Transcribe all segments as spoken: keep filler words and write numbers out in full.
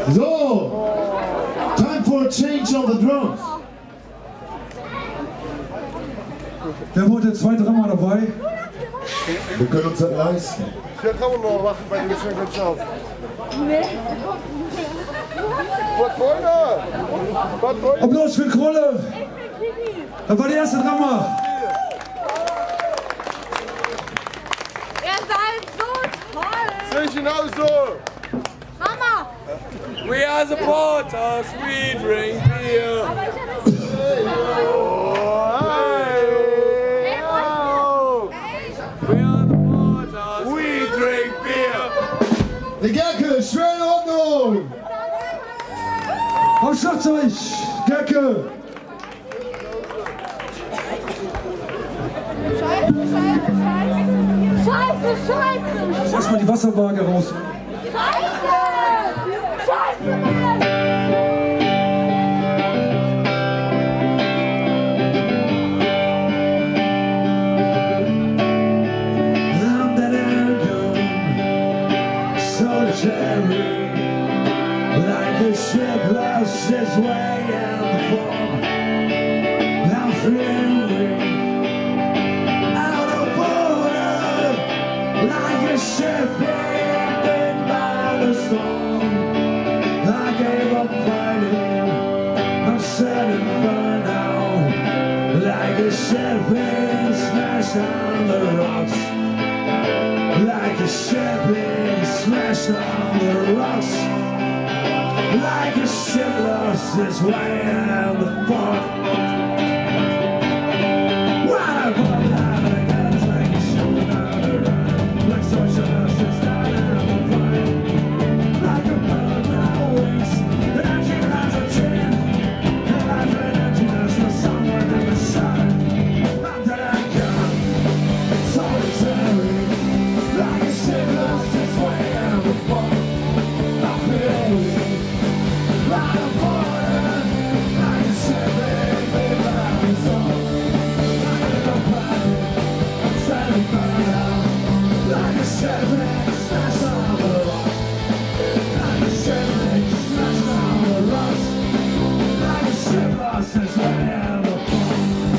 So, time for a change on the drums. Wer wollte zwei Drummer dabei? Wir können uns das leisten. Ja, kann man noch machen bei den Geschenken auf. Nee. Was wollt ihr? Was wollt ihr? Applaus für Krolle! Das war der erste Drummer. Ihr seid so toll! Sehe ich genauso! Hammer! We are supporters, we drink beer. Aber ich habe We are supporters, we drink beer. Der Gerke, schwer in Ordnung! Auf Schlagzeug! Gerke! Scheiße, Scheiße, Scheiße! Scheiße, Scheiße! Jetzt erstmal die Wasserwaage raus. Scheiße! Scheiße! Like a ship lost its way in the fog, I'm feeling out of water. Like a ship being by the storm, I gave up fighting, I'm set and burned out. Like a ship being smashed on the rocks, like a ship being smashed on the rocks, like a ship lost its way in the fog. Why I put down the guns like a ship without a run, like social justice down in the fire, like a bird without wings, an empty as a train, and I've been emptiness for someone in the sun. I'm dead and gone, solitary, like a ship lost its way in the fog. I feel weak. Like a border, like a ship being by the storm. Like a planet, I'm standing burned out. Like a ship being smashed on the rocks. Like a ship being smashed on the rocks. Like a ship lost its way in the fog.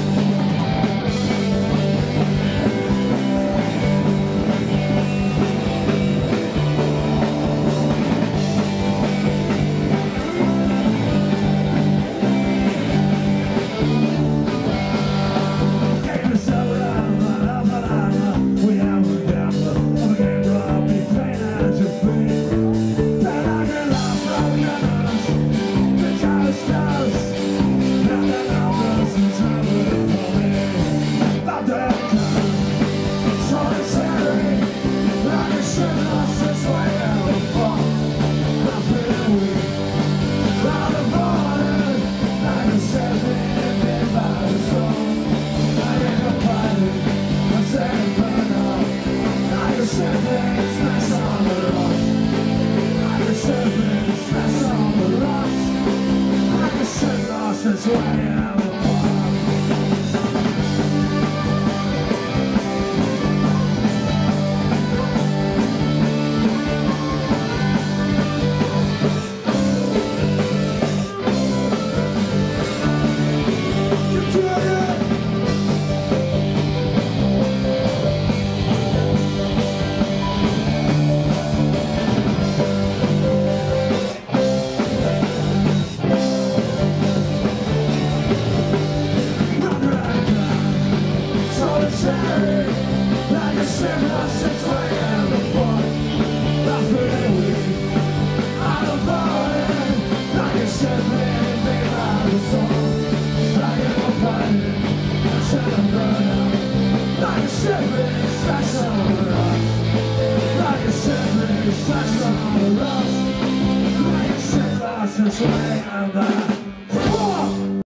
That's why I'm a That's why I'm